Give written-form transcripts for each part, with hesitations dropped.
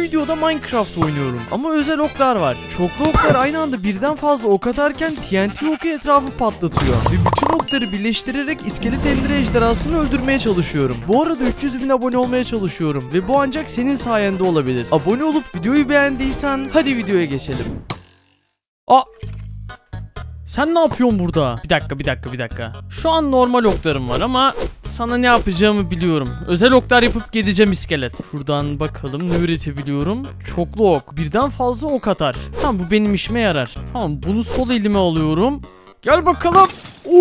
videoda Minecraft oynuyorum ama özel oklar var. Çoklu oklar aynı anda birden fazla ok atarken TNT oku etrafı patlatıyor. Ve bütün okları birleştirerek iskelet ender ejderhasını öldürmeye çalışıyorum. Bu arada 300.000 abone olmaya çalışıyorum ve bu ancak senin sayende olabilir. Abone olup videoyu beğendiysen hadi videoya geçelim. Sen ne yapıyorsun burada? Bir dakika. Şu an normal oklarım var ama sana ne yapacağımı biliyorum. Özel oklar yapıp geleceğim iskelet. Şuradan bakalım ne üretebiliyorum. Çoklu ok. Birden fazla ok atar. Tamam, bu benim işime yarar. Tamam, bunu sol elime alıyorum. Gel bakalım.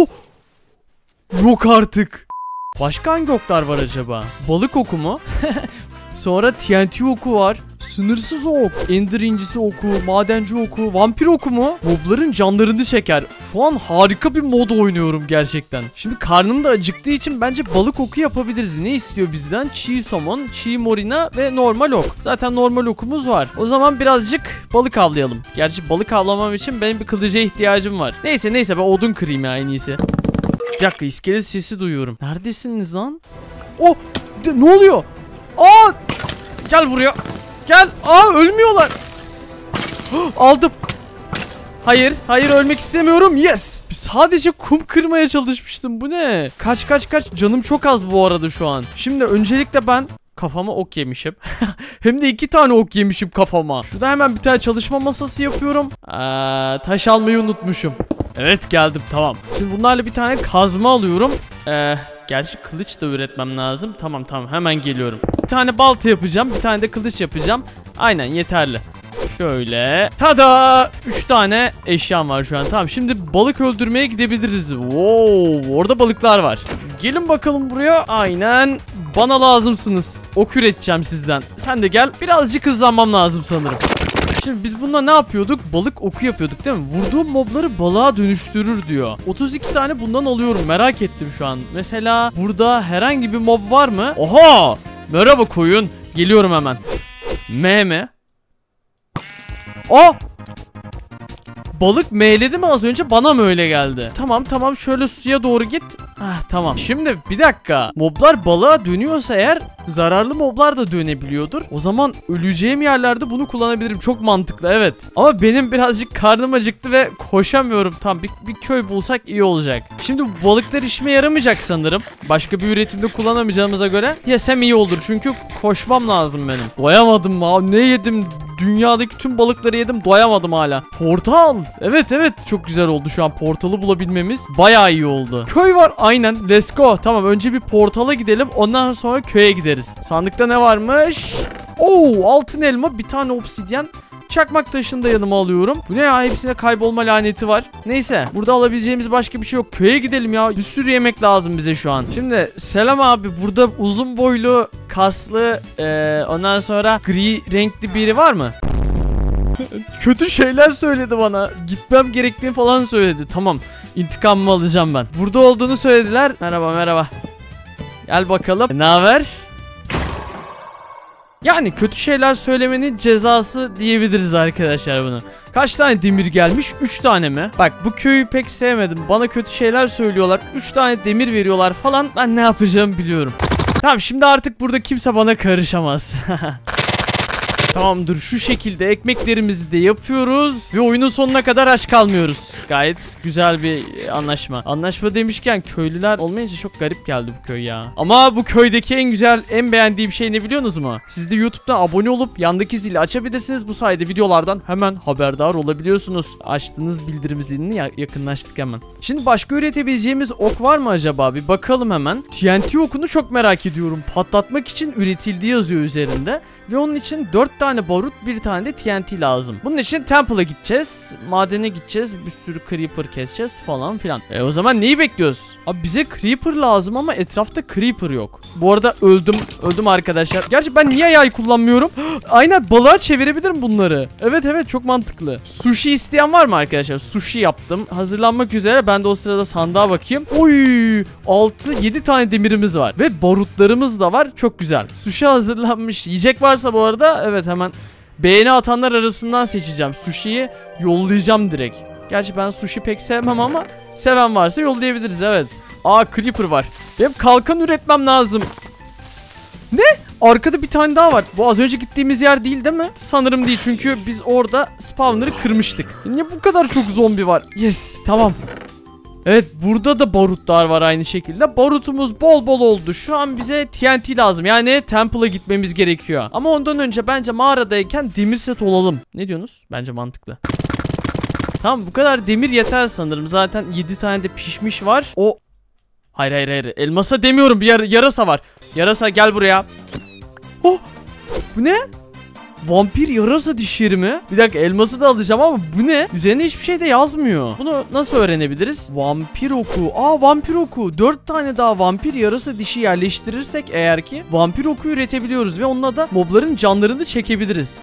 Yok artık. Başka hangi oklar var acaba? Balık oku mu? Sonra TNT oku var. Sınırsız ok, ender incisi oku, madenci oku, vampir oku mu? Mobların canlarını çeker. Şu an harika bir mod oynuyorum gerçekten. Şimdi karnım da acıktığı için bence balık oku yapabiliriz. Ne istiyor bizden? Çiğ somon, çiğ morina ve normal ok. Zaten normal okumuz var. O zaman birazcık balık avlayalım. Gerçi balık avlamam için benim bir kılıca ihtiyacım var. Neyse ben odun kırayım ya en iyisi. Bir dakika, iskelet sesi duyuyorum. Neredesiniz lan? Ne oluyor? Gel buraya. Gel. Ölmüyorlar. Aldım. Hayır ölmek istemiyorum. Yes. Sadece kum kırmaya çalışmıştım. Bu ne? Kaç. Canım çok az bu arada şu an. Şimdi öncelikle ben kafama ok yemişim. Hem de 2 tane ok yemişim kafama. Şurada hemen bir tane çalışma masası yapıyorum. Taş almayı unutmuşum. Evet, geldim, tamam. Şimdi bunlarla bir tane kazma alıyorum. Gerçi kılıç da üretmem lazım. Tamam hemen geliyorum. Bir tane balta yapacağım. Bir tane de kılıç yapacağım. Aynen, yeterli. Şöyle. Tada! 3 tane eşyam var şu an. Tamam, şimdi balık öldürmeye gidebiliriz. Wow, orada balıklar var. Gelin bakalım buraya. Aynen. Bana lazımsınız. Ok üreteceğim sizden. Sen de gel. Birazcık hızlanmam lazım sanırım. Şimdi biz bununla ne yapıyorduk? Balık oku yapıyorduk değil mi? Vurduğum mobları balığa dönüştürür diyor. 32 tane bundan alıyorum. Merak ettim şu an. Mesela burada herhangi bir mob var mı? Oha! Merhaba koyun. Geliyorum hemen. M. Balık M'ledi mi az önce? Bana mı öyle geldi? Tamam, şöyle suya doğru git. Tamam. Şimdi bir dakika. Moblar balığa dönüyorsa eğer zararlı moblar da dönebiliyordur. O zaman öleceğim yerlerde bunu kullanabilirim. Çok mantıklı, evet. Ama benim birazcık karnım acıktı ve koşamıyorum. Tamam, bir köy bulsak iyi olacak. Şimdi bu balıklar işime yaramayacak sanırım. Başka bir üretimde kullanamayacağımıza göre yesem iyi olur. Çünkü koşmam lazım benim. Doyamadım abi. Ne yedim? Dünyadaki tüm balıkları yedim, doyamadım hala. Portal. Evet, çok güzel oldu şu an portalı bulabilmemiz. Bayağı iyi oldu. Köy var, aynen, let's go. Tamam, önce bir portala gidelim, ondan sonra köye gideriz. Sandıkta ne varmış? Altın elma, bir tane obsidyen. Çakmak taşını da yanıma alıyorum. Bu ne ya? Hepsine kaybolma laneti var. Neyse, burada alabileceğimiz başka bir şey yok. Köye gidelim ya. Bir sürü yemek lazım bize şu an. Şimdi selam abi. Burada uzun boylu, kaslı, ondan sonra gri renkli biri var mı? Kötü şeyler söyledi bana. Gitmem gerektiğini falan söyledi. Tamam. İntikamımı alacağım ben. Burada olduğunu söylediler. Merhaba. Gel bakalım. Ne haber? Yani kötü şeyler söylemenin cezası diyebiliriz arkadaşlar bunu. Kaç tane demir gelmiş? 3 tane mi? Bak, bu köyü pek sevmedim. Bana kötü şeyler söylüyorlar. 3 tane demir veriyorlar falan. Ben ne yapacağımı biliyorum. Tamam, şimdi artık burada kimse bana karışamaz. Tamamdır, şu şekilde ekmeklerimizi de yapıyoruz ve oyunun sonuna kadar aç kalmıyoruz. Gayet güzel bir anlaşma. Anlaşma demişken köylüler olmayınca çok garip geldi bu köy ya. Ama bu köydeki en beğendiğim şey ne biliyorsunuz mu? Siz de YouTube'dan abone olup yandaki zili açabilirsiniz. Bu sayede videolardan hemen haberdar olabiliyorsunuz. Açtığınız bildirim zilini yakınlaştık hemen. Şimdi başka üretebileceğimiz ok var mı acaba? Bir bakalım hemen. TNT okunu çok merak ediyorum. Patlatmak için üretildiği yazıyor üzerinde. Ve onun için 4 tane barut, bir tane de TNT lazım. Bunun için Temple'a gideceğiz. Madene gideceğiz. Bir sürü Creeper keseceğiz falan filan. O zaman neyi bekliyoruz? Abi bize Creeper lazım ama etrafta Creeper yok. Bu arada öldüm arkadaşlar. Gerçi ben niye yay kullanmıyorum? Aynen, balığa çevirebilirim bunları. Evet, çok mantıklı. Sushi isteyen var mı arkadaşlar? Sushi yaptım. Hazırlanmak üzere. Ben de o sırada sandığa bakayım. 6-7 tane demirimiz var. Ve barutlarımız da var. Çok güzel. Sushi hazırlanmış. Yiyecek varsa bu arada, evet, hemen beğeni atanlar arasından seçeceğim. Sushi'yi yollayacağım direkt. Gerçi ben sushi pek sevmem ama seven varsa yollayabiliriz, evet. Creeper var. Benim kalkan üretmem lazım. Ne? Arkada bir tane daha var. Bu az önce gittiğimiz yer değil mi? Sanırım değil çünkü biz orada spawner'ı kırmıştık. Niye bu kadar çok zombi var? Yes, tamam. Evet, burada da barutlar var aynı şekilde. Barutumuz bol bol oldu. Şu an bize TNT lazım. Yani Temple'a gitmemiz gerekiyor. Ama ondan önce bence mağaradayken demir set olalım. Ne diyorsunuz? Bence mantıklı. Tamam, bu kadar demir yeter sanırım. Zaten 7 tane de pişmiş var. O... Hayır. Elmasa demiyorum. Bir yarasa var. Yarasa gel buraya. Oh! Bu ne? Vampir yarasa diş yeri mi? Bir dakika, elması da alacağım ama bu ne? Üzerine hiçbir şey de yazmıyor. Bunu nasıl öğrenebiliriz? Vampir oku. Vampir oku. 4 tane daha vampir yarasa dişi yerleştirirsek eğer ki vampir oku üretebiliyoruz ve onunla da mobların canlarını çekebiliriz.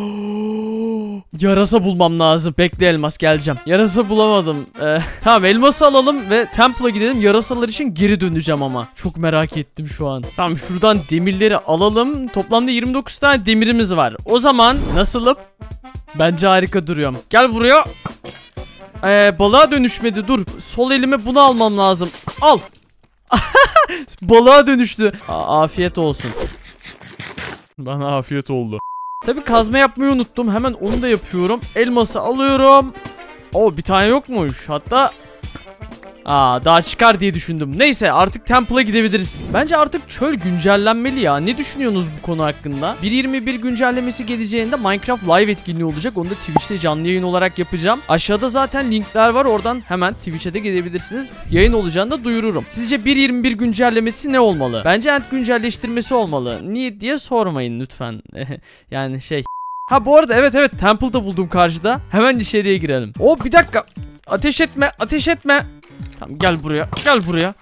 Yarasa bulmam lazım. Bekle elmas, geleceğim. Yarasa bulamadım. Tamam, elması alalım ve Temple'a gidelim. Yarasalar için geri döneceğim ama. Çok merak ettim şu an. Tamam, şuradan demirleri alalım. Toplamda 29 tane demirimiz var. O zaman nasılım? Bence harika duruyorum. Gel buraya. Balığa dönüşmedi. Dur. Sol elime bunu almam lazım. Al. Balığa dönüştü. Afiyet olsun. Bana afiyet oldu. Tabii kazma yapmayı unuttum. Hemen onu da yapıyorum. Elması alıyorum. Bir tane yokmuş. Hatta daha çıkar diye düşündüm. Neyse, artık Temple'a gidebiliriz. Bence artık çöl güncellenmeli ya. Ne düşünüyorsunuz bu konu hakkında? 1.21 güncellemesi geleceğinde Minecraft Live etkinliği olacak. Onu da Twitch'te canlı yayın olarak yapacağım. Aşağıda zaten linkler var. Oradan hemen Twitch'e de gidebilirsiniz. Yayın olacağını da duyururum. Sizce 1.21 güncellemesi ne olmalı? Bence end güncelleştirmesi olmalı. Niye diye sormayın lütfen. Yani şey... bu arada evet Temple'da buldum karşıda. Hemen içeriye girelim. Bir dakika. Ateş etme. Tamam, gel buraya.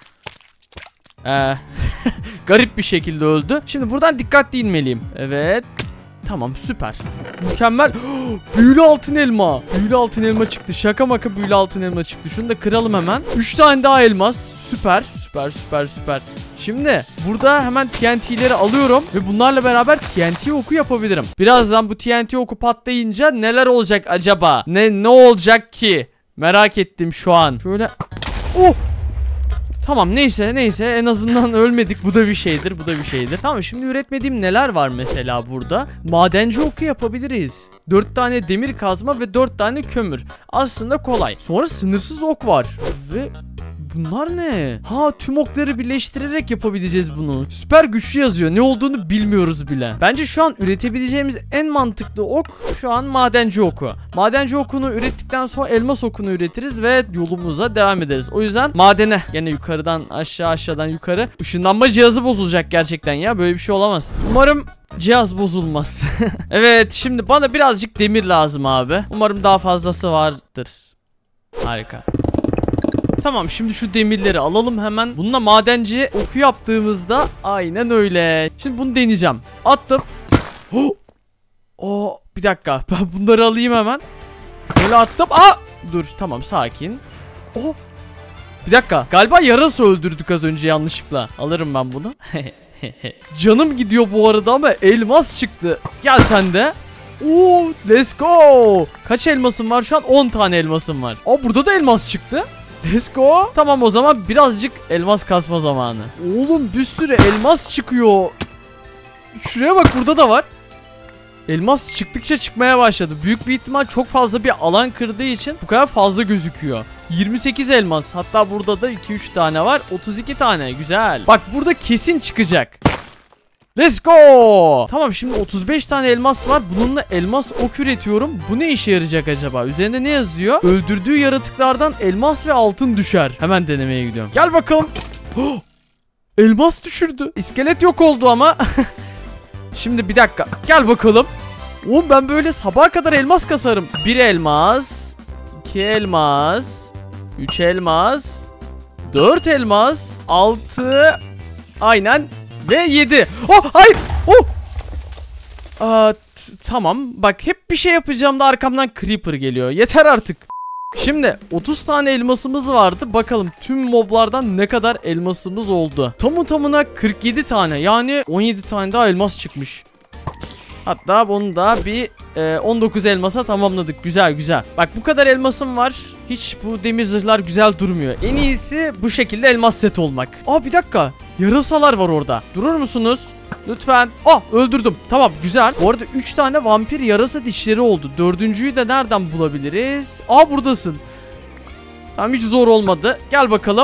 Garip bir şekilde öldü. Şimdi buradan dikkatli inmeliyim. Evet. Tamam, süper. Mükemmel. Büyülü altın elma. Büyülü altın elma çıktı. Şaka maka büyülü altın elma çıktı. Şunu da kıralım hemen. 3 tane daha elmas. Süper. Şimdi burada hemen TNT'leri alıyorum ve bunlarla beraber TNT oku yapabilirim. Birazdan bu TNT oku patlayınca neler olacak acaba? Ne olacak ki? Merak ettim şu an. Şöyle... Tamam, neyse en azından ölmedik. Bu da bir şeydir. Tamam, şimdi üretmediğim neler var mesela burada? Madenci oku yapabiliriz. 4 tane demir kazma ve 4 tane kömür. Aslında kolay. Sonra sınırsız ok var. Ve bunlar ne? Tüm okları birleştirerek yapabileceğiz bunu. Süper güçlü yazıyor. Ne olduğunu bilmiyoruz bile. Bence şu an üretebileceğimiz en mantıklı ok şu an madenci oku. Madenci okunu ürettikten sonra elmas okunu üretiriz ve yolumuza devam ederiz. O yüzden madene, yine yukarıdan aşağı, aşağıdan yukarı. Işınlanma cihazı bozulacak gerçekten ya. Böyle bir şey olamaz. Umarım cihaz bozulmaz. Evet, şimdi bana birazcık demir lazım abi. Umarım daha fazlası vardır. Harika. Tamam, şimdi şu demirleri alalım hemen. Bununla madenci oku yaptığımızda aynen öyle. Şimdi bunu deneyeceğim. Attım. Bir dakika. Ben bunları alayım hemen. Böyle attım. Dur, tamam, sakin. Bir dakika. Galiba yarasa öldürdük az önce yanlışlıkla. Alırım ben bunu. Canım gidiyor bu arada ama elmas çıktı. Gel sen de. Let's go. Kaç elmasım var şu an? 10 tane elmasım var. Burada da elmas çıktı. Let's go. Tamam, o zaman birazcık elmas kasma zamanı. Oğlum, bir sürü elmas çıkıyor. Şuraya bak, burada da var. Elmas çıktıkça çıkmaya başladı. Büyük bir ihtimal çok fazla bir alan kırdığı için bu kadar fazla gözüküyor. 28 elmas. Hatta burada da 2-3 tane var. 32 tane. Güzel. Bak, burada kesin çıkacak. Let's go. Tamam, şimdi 35 tane elmas var. Bununla elmas ok üretiyorum. Bu ne işe yarayacak acaba? Üzerinde ne yazıyor? Öldürdüğü yaratıklardan elmas ve altın düşer. Hemen denemeye gidiyorum. Gel bakalım. Elmas düşürdü. İskelet yok oldu ama. Şimdi bir dakika. Gel bakalım. Ben böyle sabaha kadar elmas kasarım. 1 elmas. 2 elmas. 3 elmas. 4 elmas. 6. Aynen. Ve 7. Hayır. Tamam. Bak, hep bir şey yapacağım da arkamdan creeper geliyor. Yeter artık. Şimdi 30 tane elmasımız vardı. Bakalım tüm moblardan ne kadar elmasımız oldu. Tamına 47 tane. Yani 17 tane daha elmas çıkmış. Hatta bunu da bir 19 elmasa tamamladık. Güzel. Bak, bu kadar elmasım var. Hiç bu demir zırhlar güzel durmuyor. En iyisi bu şekilde elmas set olmak. Bir dakika. Yarasalar var orada. Durur musunuz? Lütfen. Ah, öldürdüm. Tamam, güzel. Bu arada 3 tane vampir yarasa dişleri oldu. Dördüncüyü de nereden bulabiliriz? Aa, buradasın. Tamam, hiç zor olmadı. Gel bakalım.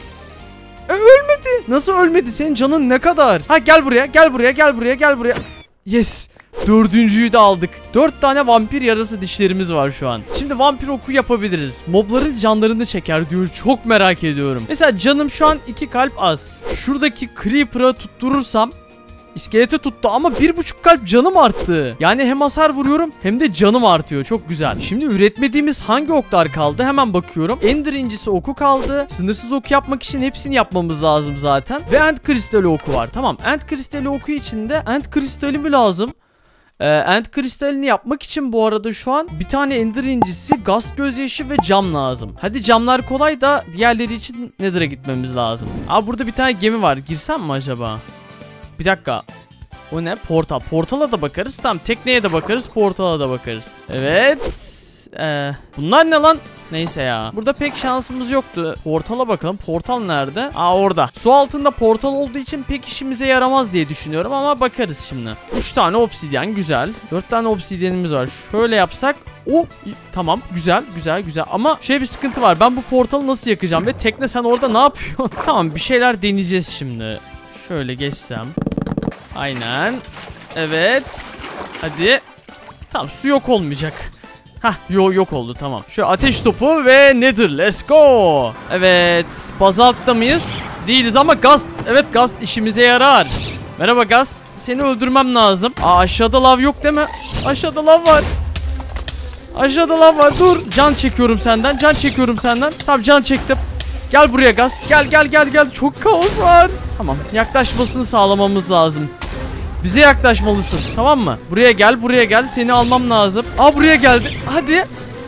Ölmedi. Nasıl ölmedi? Senin canın ne kadar? Ha, gel buraya. Gel buraya. Gel buraya. Gel buraya. Yes. Dördüncüyü de aldık. 4 tane vampir yarası dişlerimiz var şu an. Şimdi vampir oku yapabiliriz. Mobların canlarını çeker diyor. Çok merak ediyorum. Mesela canım şu an 2 kalp az. Şuradaki creeper'a tutturursam iskelete tuttu ama 1,5 kalp canım arttı. Yani hem hasar vuruyorum hem de canım artıyor. Çok güzel. Şimdi üretmediğimiz hangi oklar kaldı? Hemen bakıyorum. Ender incisi oku kaldı. Sınırsız oku yapmak için hepsini yapmamız lazım zaten. Ve end kristali oku var. Tamam. End kristali oku için de end kristali mi lazım? End kristalini yapmak için bu arada şu an bir tane ender incisi, gaz gözyaşı ve cam lazım. Hadi camlar kolay da diğerleri için Nether'a gitmemiz lazım. Abi burada bir tane gemi var. Girsem mi acaba? Bir dakika. O ne? Portal. Portala da bakarız. Tamam, tekneye de bakarız. Portala da bakarız. Evet. Bunlar ne lan? Neyse ya. Burada pek şansımız yoktu. Portala bakalım. Portal nerede? Aa, orada. Su altında portal olduğu için pek işimize yaramaz diye düşünüyorum ama bakarız şimdi. 3 tane obsidyen, güzel. 4 tane obsidyenimiz var. Şöyle yapsak. Tamam, güzel güzel güzel ama şöyle bir sıkıntı var. Ben bu portalı nasıl yakacağım ve tekne sen orada ne yapıyorsun? Tamam, bir şeyler deneyeceğiz şimdi. Şöyle geçsem. Aynen. Evet. Hadi. Tamam, su yok olmayacak. Hah, yok oldu, tamam. Şu ateş topu ve Nether, let's go. Evet, bazaltta mıyız? Değiliz ama Gast. Evet, Gast işimize yarar. Merhaba Gast, seni öldürmem lazım. Aa, aşağıda lav yok değil mi? Aşağıda lav var. Aşağıda lav var, dur. Can çekiyorum senden, can çekiyorum senden. Tamam, can çektim. Gel buraya Gast, gel. Çok kaos var. Tamam, yaklaşmasını sağlamamız lazım. Bize yaklaşmalısın, tamam mı? Buraya gel, seni almam lazım. Aa, buraya geldi, hadi.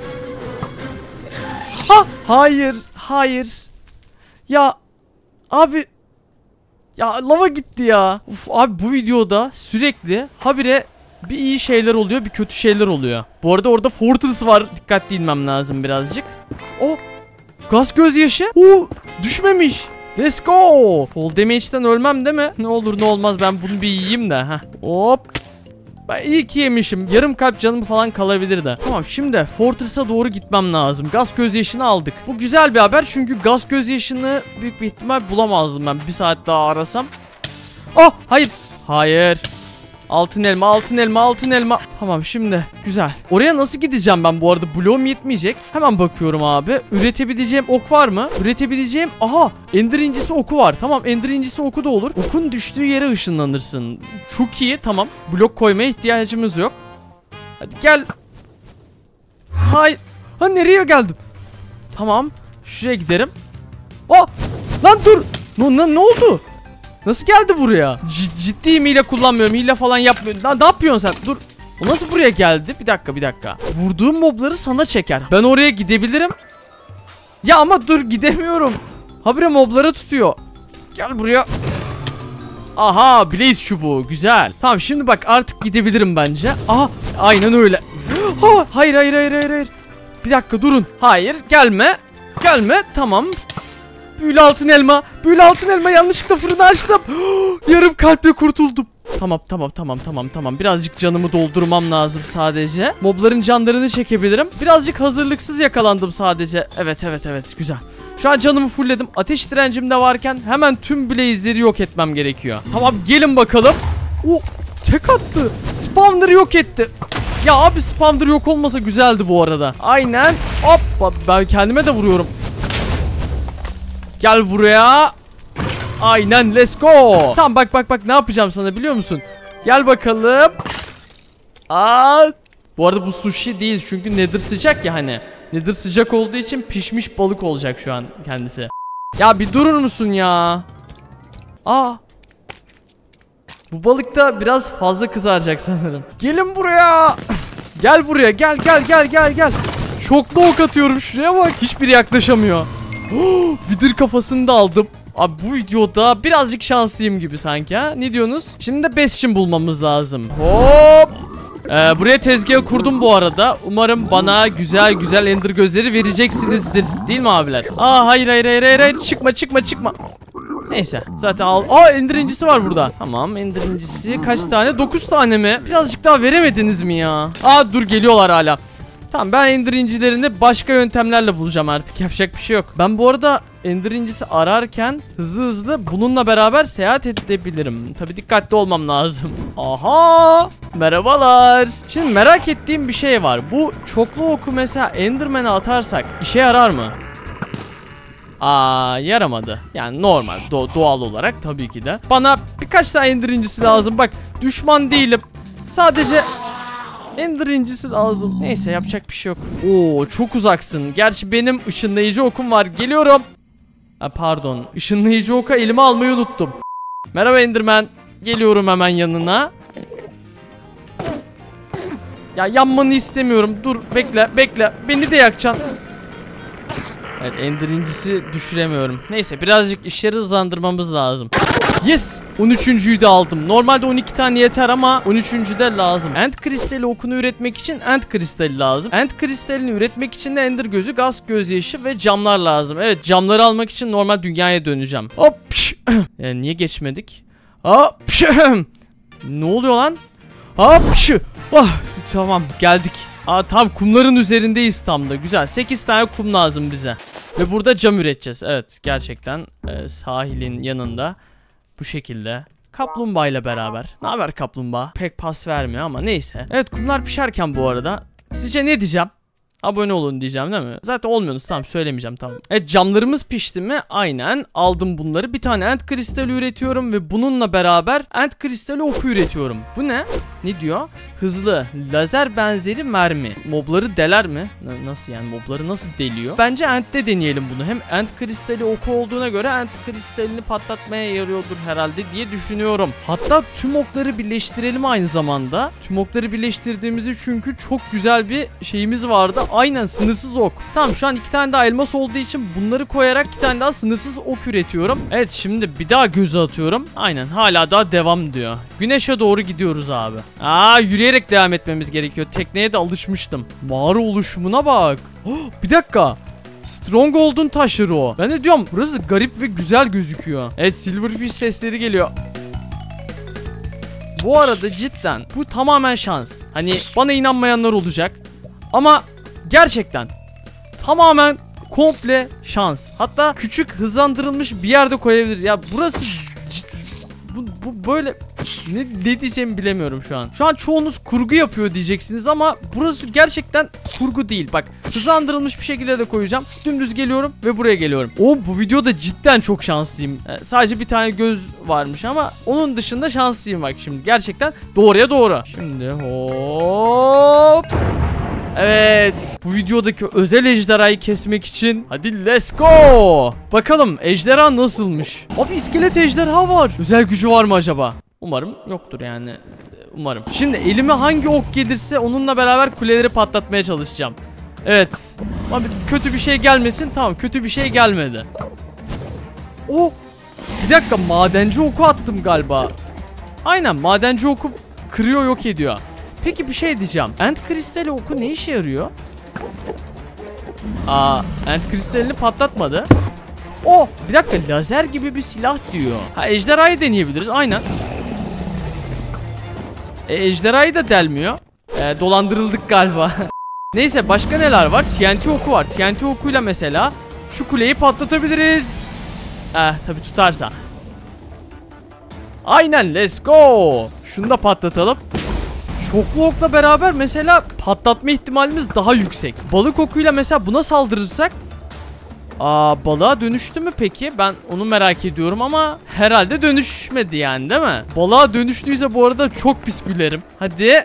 Ha, hayır. Ya abi, ya lava gitti ya. Uf, abi bu videoda sürekli habire bir iyi şeyler oluyor, bir kötü şeyler oluyor. Bu arada orada Fortress var, dikkatli inmem lazım birazcık. O gaz gözyaşı. Düşmemiş. Let's go. Fall damage'den ölmem değil mi? Ne olur ne olmaz, ben bunu bir yiyeyim de. Hop. Ben iyi ki yemişim. Yarım kalp canım falan kalabilir de. Tamam, şimdi Fortress'a doğru gitmem lazım. Gaz gözyaşını aldık. Bu güzel bir haber çünkü gaz gözyaşını büyük bir ihtimal bulamazdım ben. Bir saat daha arasam. Hayır. Altın elma. Tamam, şimdi güzel. Oraya nasıl gideceğim ben bu arada? Bloğum yetmeyecek. Hemen bakıyorum abi. Üretebileceğim ok var mı? Aha, ender incisi oku var. Tamam, ender incisi oku da olur. Okun düştüğü yere ışınlanırsın. Çok iyi, tamam. Blok koymaya ihtiyacımız yok. Hadi gel. Hayır. Nereye geldim? Tamam. Şuraya giderim. Lan dur. Ne oldu? Nasıl geldi buraya? Ciddiyim, hile kullanmıyorum. Hile falan yapmıyorum. Ne yapıyorsun sen? Dur. O nasıl buraya geldi? Bir dakika. Vurduğum mobları sana çeker. Ben oraya gidebilirim. Ya ama dur, gidemiyorum. Habire mobları tutuyor. Gel buraya. Aha, Blaze çubuğu. Güzel. Tamam, şimdi bak artık gidebilirim bence. Aha, aynen öyle. Hayır. Bir dakika, durun. Hayır, gelme. Tamam. Büyülü altın elma. Yanlışlıkla fırını açtım. Yarım kalple kurtuldum. Tamam. Birazcık canımı doldurmam lazım sadece. Mobların canlarını çekebilirim. Birazcık hazırlıksız yakalandım sadece. Evet. Güzel. Şu an canımı fullledim. Ateş direncim de varken hemen tüm blaze'leri yok etmem gerekiyor. Tamam, gelin bakalım. Tek attı. Spawner'ı yok etti. Ya abi, spawner yok olmasa güzeldi bu arada. Aynen. Hoppa, ben kendime de vuruyorum. Gel buraya. Aynen, let's go. Tamam, bak ne yapacağım sana biliyor musun? Gel bakalım. Bu arada bu sushi değil çünkü Nether sıcak ya hani. Nether sıcak olduğu için pişmiş balık olacak şu an kendisi. Ya bir durur musun ya? Bu balık da biraz fazla kızaracak sanırım. Gelin buraya. Gel buraya, gel. Çoklu ok atıyorum, şuraya bak. Hiçbiri yaklaşamıyor. Vidir kafasını da aldım. Abi bu videoda birazcık şanslıyım gibi sanki, ha? Ne diyorsunuz? Şimdi de Bastion bulmamız lazım. Hop. Buraya tezgahı kurdum bu arada. Umarım bana güzel ender gözleri vereceksinizdir. Değil mi abiler? Hayır. Çıkma. Neyse zaten al. Aa, ender incisi var burada. Tamam, ender incisi kaç tane? 9 tane mi? Birazcık daha veremediniz mi ya? Aa, dur, geliyorlar hala. Tamam, ben ender incilerini başka yöntemlerle bulacağım artık. Yapacak bir şey yok. Ben bu arada ender incisi ararken hızlı bununla beraber seyahat edebilirim. Tabii dikkatli olmam lazım. Aha! Merhabalar. Şimdi merak ettiğim bir şey var. Bu çoklu oku mesela Enderman'e atarsak işe yarar mı? Aa, yaramadı. Yani normal, doğal olarak tabii ki de. Bana birkaç tane ender incisi lazım. Bak, düşman değilim. Sadece ender incisi lazım. Neyse, yapacak bir şey yok. Oo, çok uzaksın. Gerçi benim ışınlayıcı okum var. Geliyorum. Pardon. Işınlayıcı oka elime almayı unuttum. Merhaba Enderman. Geliyorum hemen yanına. Ya, yanmanı istemiyorum. Dur, bekle. Beni de yakacaksın. Evet, ender incisi düşüremiyorum. Neyse, birazcık işleri hızlandırmamız lazım. Yes! 13.'yü de aldım. Normalde 12 tane yeter ama 13. de lazım. End kristali okunu üretmek için end kristali lazım. End kristalini üretmek için de ender gözü, gaz gözyaşı ve camlar lazım. Evet, camları almak için normal dünyaya döneceğim. Hop! Niye geçmedik? Hop! Ne oluyor lan? Hop! Oh, tamam, geldik. Tam kumların üzerindeyiz tam da. Güzel. 8 tane kum lazım bize. Ve burada cam üreteceğiz. Evet, gerçekten sahilin yanında bu şekilde. Kaplumbağa ile beraber. Ne haber kaplumbağa? Pek pas vermiyor ama neyse. Evet, kumlar pişerken bu arada sizce ne diyeceğim? Abone olun diyeceğim değil mi? Zaten olmuyorsunuz, tamam, söylemeyeceğim, tamam. Evet, camlarımız pişti mi? Aynen, aldım bunları. Bir tane end kristali üretiyorum ve bununla beraber end kristali oku üretiyorum. Bu ne? Ne diyor? Hızlı, lazer benzeri mermi. Mobları deler mi? Nasıl yani, mobları nasıl deliyor? Bence end'de deneyelim bunu. Hem end kristali oku olduğuna göre end kristalini patlatmaya yarıyordur herhalde diye düşünüyorum. Hatta tüm okları birleştirelim aynı zamanda. Tüm okları birleştirdiğimizde çünkü çok güzel bir şeyimiz vardı. Aynen, sınırsız ok. Tamam, şu an 2 tane daha elmas olduğu için bunları koyarak 2 tane daha sınırsız ok üretiyorum. Evet, şimdi bir daha göze atıyorum. Aynen, hala daha devam diyor. Güneşe doğru gidiyoruz abi. Yürüyerek devam etmemiz gerekiyor. Tekneye de alışmıştım. Mağara oluşumuna bak. Bir dakika. Stronghold'un taşları o. Ben de diyorum, burası garip ve güzel gözüküyor. Evet, silverfish sesleri geliyor. Bu arada cidden bu tamamen şans. Hani bana inanmayanlar olacak. Ama gerçekten tamamen komple şans. Hatta küçük hızlandırılmış bir yerde koyabilir. Ya burası bu böyle ne diyeceğimi bilemiyorum şu an. Şu an çoğunuz kurgu yapıyor diyeceksiniz ama burası gerçekten kurgu değil. Bak, hızlandırılmış bir şekilde de koyacağım. Dümdüz geliyorum ve buraya geliyorum. Bu videoda cidden çok şanslıyım. Sadece bir tane göz varmış ama onun dışında şanslıyım bak şimdi. Gerçekten doğruya doğru. Şimdi hop. Evet, bu videodaki özel ejderhayı kesmek için hadi let's go. Bakalım ejderha nasılmış? Abi, iskelet ejderha var. Özel gücü var mı acaba? Umarım yoktur yani. Umarım. Şimdi elime hangi ok gelirse onunla beraber kuleleri patlatmaya çalışacağım. Evet. Abi, kötü bir şey gelmesin. Tamam, kötü bir şey gelmedi. Bir dakika, madenci oku attım galiba. Aynen, madenci oku kırıyor, yok ediyor. Peki bir şey diyeceğim. End kristali oku ne işe yarıyor? End kristalini patlatmadı. Bir dakika, lazer gibi bir silah diyor. Ejderhayı deneyebiliriz, aynen. Ejderhayı da delmiyor. Dolandırıldık galiba. Neyse, başka neler var? TNT oku var. TNT okuyla mesela şu kuleyi patlatabiliriz. Tabi tutarsa. Aynen, let's go. Şunu da patlatalım. Çoklu okla beraber mesela patlatma ihtimalimiz daha yüksek. Balık okuyla mesela buna saldırırsak balığa dönüştü mü peki? Ben onu merak ediyorum ama herhalde dönüşmedi yani, değil mi? Balığa dönüştüyse bu arada çok pis gülerim. Hadi.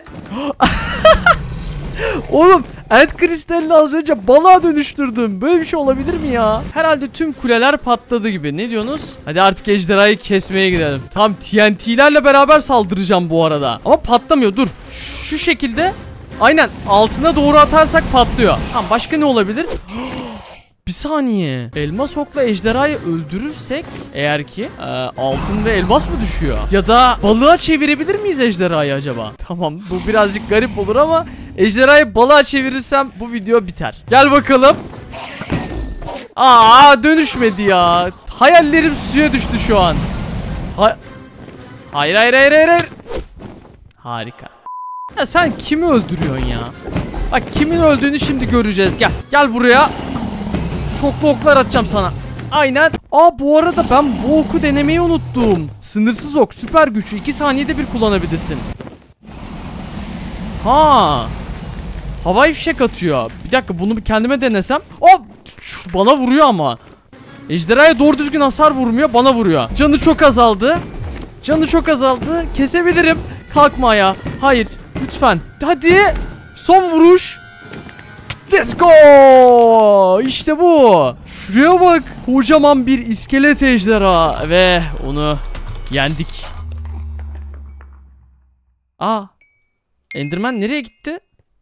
Oğlum, end kristalini az önce balığa dönüştürdüm. Böyle bir şey olabilir mi ya? Herhalde tüm kuleler patladı gibi. Ne diyorsunuz? Hadi artık ejderhayı kesmeye gidelim. Tam TNT'lerle beraber saldıracağım bu arada. Ama patlamıyor, dur. Şu şekilde. Aynen, altına doğru atarsak patlıyor. Tamam, başka ne olabilir? Bir saniye. Elmas okla ejderhayı öldürürsek eğer ki altın ve elmas mı düşüyor? Ya da balığa çevirebilir miyiz ejderhayı acaba? Tamam, bu birazcık garip olur ama ejderhayı balığa çevirirsem bu video biter. Gel bakalım. Dönüşmedi ya. Hayallerim suya düştü şu an. Hayır hayır hayır hayır. Harika. Ya sen kimi öldürüyorsun ya? Bak kimin öldüğünü şimdi göreceğiz. Gel. Gel buraya. Çoklu oklar atacağım sana. Aynen. Aa bu arada ben bu oku denemeyi unuttum. Sınırsız ok süper güçlü 2 saniyede bir kullanabilirsin. Ha. Havai fişek atıyor. Bir dakika bunu bir kendime denesem. Hop. Bana vuruyor ama. Ejderhaya doğru düzgün hasar vurmuyor, bana vuruyor. Canı çok azaldı. Canı çok azaldı. Kesebilirim. Kalkma ya. Hayır. Lütfen. Hadi. Son vuruş. Let's go. İşte bu. Şuraya bak. Kocaman bir iskelet ejderha. Ve onu yendik. Aa. Enderman nereye gitti?